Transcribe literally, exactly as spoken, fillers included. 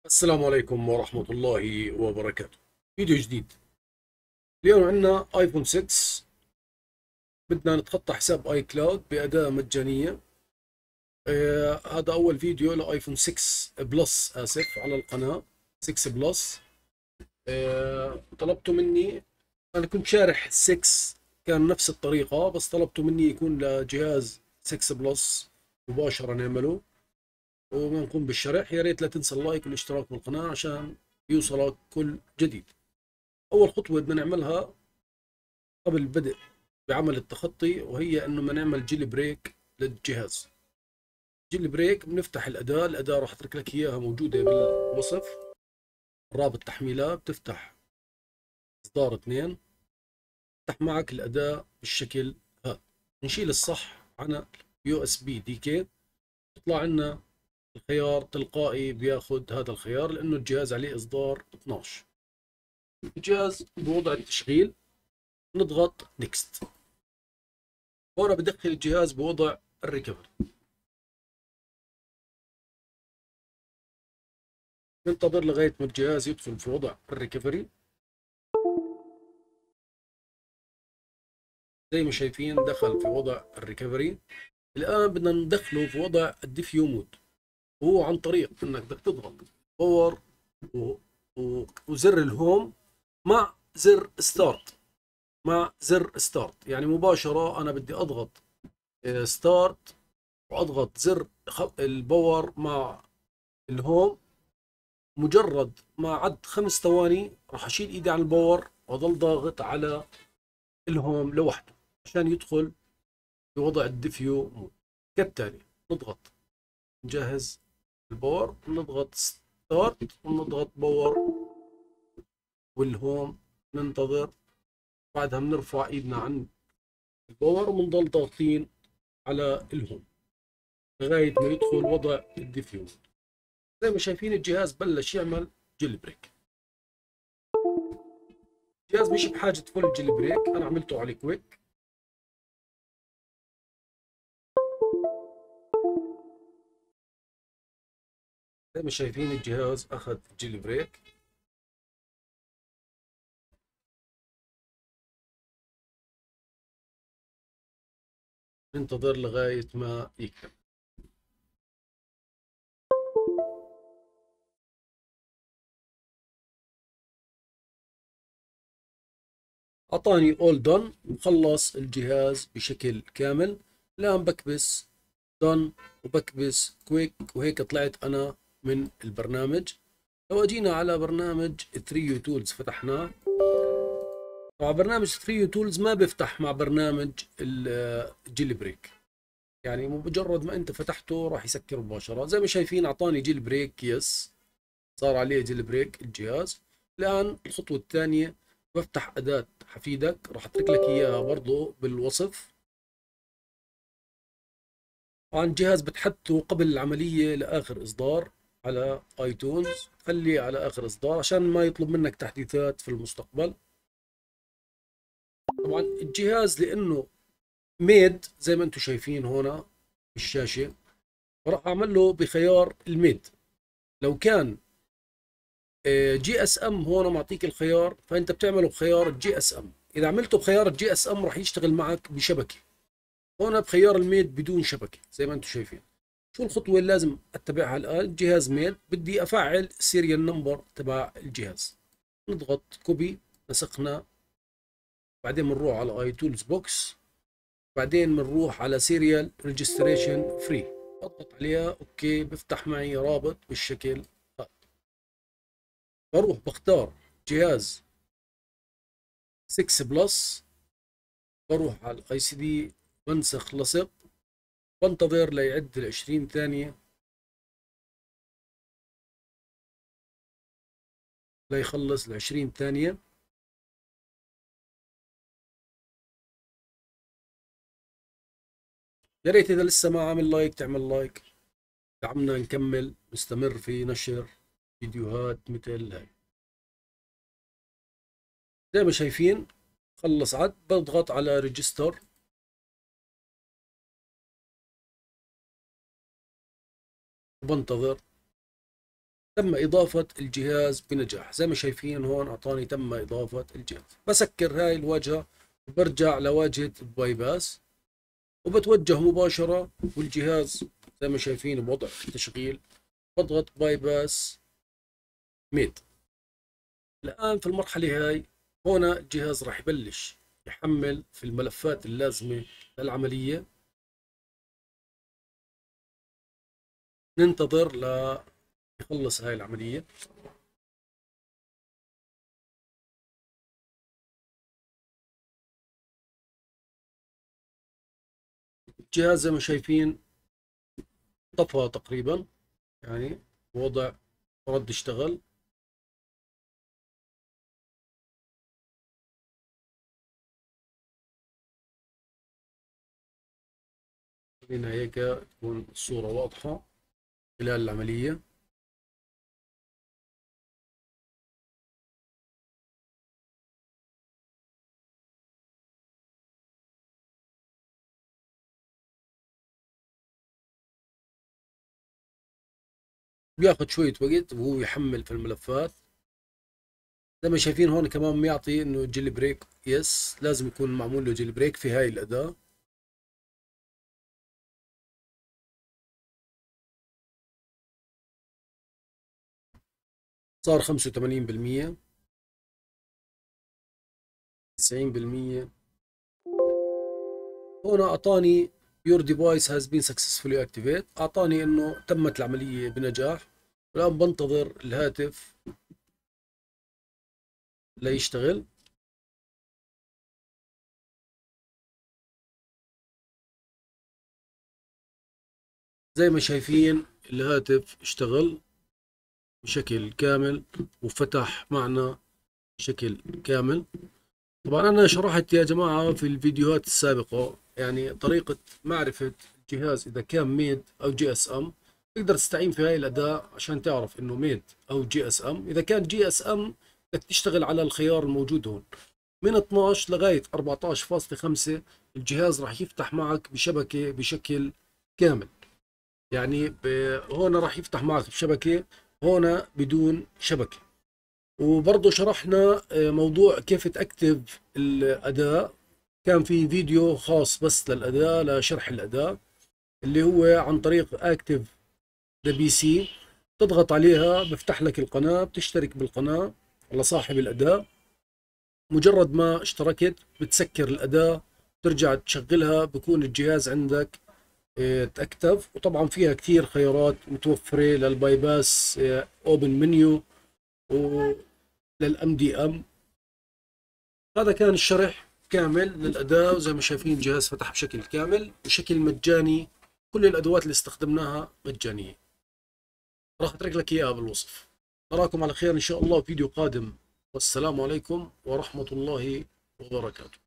السلام عليكم ورحمة الله وبركاته. فيديو جديد. اليوم عندنا ايفون ستة. بدنا نتخطى حساب اي كلاود بأداة مجانية. آه هذا أول فيديو لآيفون ستة بلس، آسف، على القناة. ستة بلس. آه طلبتوا مني، أنا كنت شارح ستة، كان نفس الطريقة، بس طلبتوا مني يكون لجهاز ستة بلس مباشرة نعمله ونقوم بالشرح. يا ريت لا تنسى اللايك والاشتراك بالقناة عشان يوصلك كل جديد. أول خطوة بدنا نعملها قبل البدء بعمل التخطي، وهي إنه ما نعمل جيل بريك للجهاز. جيل بريك بنفتح الأداة. الأداة راح أترك لك إياها موجودة بالوصف، رابط تحميلها. بتفتح إصدار اثنين، تفتح معك الأداة بالشكل هذا. نشيل الصح عن يو اس بي دي كي، يطلع لنا الخيار تلقائي، بياخذ هذا الخيار لأنه الجهاز عليه إصدار اثناشر. الجهاز بوضع التشغيل، نضغط نيكست. هنا بدخل الجهاز بوضع الريكفري. ننتظر لغاية ما الجهاز يدخل في وضع الريكفري. زي ما شايفين دخل في وضع الريكفري. الآن بدنا ندخله في وضع الديفيو مود، وهو عن طريق انك بدك تضغط باور و... و... وزر الهوم مع زر ستارت. مع زر ستارت يعني مباشرة انا بدي اضغط ستارت واضغط زر الباور مع الهوم. مجرد ما عد خمس ثواني راح اشيل ايدي عن الباور واضل ضاغط على الهوم لوحده عشان يدخل في وضع الديفيو مود. كالتالي نضغط نجهز الباور، نضغط ستارت ونضغط باور والهوم، ننتظر. بعدها بنرفع ايدنا عن الباور وبنضل ضاغطين على الهوم لغاية ما يدخل وضع الديفيو مود. زي ما شايفين الجهاز بلش يعمل جيل بريك. الجهاز مش بحاجة فول جيل بريك، انا عملته على كويك. زي ما شايفين الجهاز اخذ جيل بريك. ننتظر لغاية ما يكتب. أعطاني all done وخلص الجهاز بشكل كامل. الآن بكبس done وبكبس quick، وهيك طلعت أنا من البرنامج. لو أجينا على برنامج ثري يو تولز فتحناه. طبعا برنامج ثري يو تولز ما بيفتح مع برنامج الجيل بريك، يعني مجرد ما أنت فتحته راح يسكر مباشرة. زي ما شايفين أعطاني جيل بريك، يس، صار عليه جيل بريك الجهاز. الآن الخطوة الثانية، بفتح أداة حفيدك، راح أترك لك إياها برضو بالوصف. طبعا الجهاز بتحدثه قبل العملية لآخر إصدار على آيتونز، خليه على آخر إصدار عشان ما يطلب منك تحديثات في المستقبل. طبعا الجهاز لأنه ميد زي ما أنتم شايفين هنا بالشاشة، راح أعمل له بخيار الميد. لو كان جي اس ام هون معطيك الخيار، فانت بتعمله بخيار الجي اس ام. اذا عملته بخيار الجي اس ام راح يشتغل معك بشبكه. هون بخيار الميد بدون شبكه زي ما انتم شايفين. شو الخطوه اللي لازم اتبعها الان؟ الجهاز ميد، بدي افعل السيريال نمبر تبع الجهاز. نضغط كوبي، نسخنا. بعدين بنروح على اي تولز بوكس، بعدين بنروح على سيريال ريجستريشن فري، بضغط عليها اوكي. بفتح معي رابط بالشكل هذا. بروح بختار جهاز ستة بلس، بروح على الاي سي دي، بنسخ لصق، بنتظر ليعد ال عشرين ثانية ليخلص ال عشرين ثانية. يا ريت إذا لسه ما عامل لايك تعمل لايك، دعمنا نكمل نستمر في نشر فيديوهات مثل هاي. زي ما شايفين خلص عد، بضغط على ريجستر وبنتظر. تم إضافة الجهاز بنجاح. زي ما شايفين هون أعطاني تم إضافة الجهاز. بسكر هاي الواجهة وبرجع لواجهة الباي باس وبتوجه مباشرة، والجهاز زي ما شايفين بوضع التشغيل. بضغط باي باس ميد. الآن في المرحلة هاي هنا الجهاز راح يبلش يحمل في الملفات اللازمة للعملية. ننتظر ليخلص هاي العملية. الجهاز زي ما شايفين طفى تقريبا، يعني وضع رد اشتغل. خلينا هيك تكون الصورة واضحة خلال العملية. بياخذ شوية وقت وهو يحمل في الملفات. زي ما شايفين هون كمان بيعطي انه جيلي بريك يس، لازم يكون معمول له جيلي بريك في هاي الأداة. صار خمسة وثمانين بالمية، تسعين بالمية. هون اعطاني your device has been successfully activated، اعطاني انه تمت العملية بنجاح. والان بنتظر الهاتف ليشتغل. زي ما شايفين الهاتف اشتغل بشكل كامل وفتح معنا بشكل كامل. طبعا أنا شرحت يا جماعة في الفيديوهات السابقة يعني طريقة معرفة الجهاز إذا كان ميد أو جي اس ام. تقدر تستعين في هاي الأداة عشان تعرف إنه ميد أو جي اس ام. إذا كان جي اس ام بدك تشتغل على الخيار الموجود هون من اثناشر لغاية أربعة عشر فاصلة خمسة. الجهاز راح يفتح معك بشبكة بشكل كامل، يعني هون راح يفتح معك بشبكة، هون بدون شبكة. وبرضه شرحنا موضوع كيف تأكتف الأداء، كان في فيديو خاص بس للأداء لشرح الأداء اللي هو عن طريق اكتف ذا بي سي. تضغط عليها بفتح لك القناة، بتشترك بالقناة لصاحب الأداء. مجرد ما اشتركت بتسكر الأداة ترجع تشغلها، بكون الجهاز عندك اه تأكتف. وطبعا فيها كثير خيارات متوفرة للباي باس، اوبن منيو وللام دي ام. هذا كان الشرح كامل للأداة. وزي ما شايفين الجهاز فتح بشكل كامل بشكل مجاني. كل الأدوات اللي استخدمناها مجانية، راح أترك لك إياها بالوصف. نراكم على خير إن شاء الله في فيديو قادم، والسلام عليكم ورحمة الله وبركاته.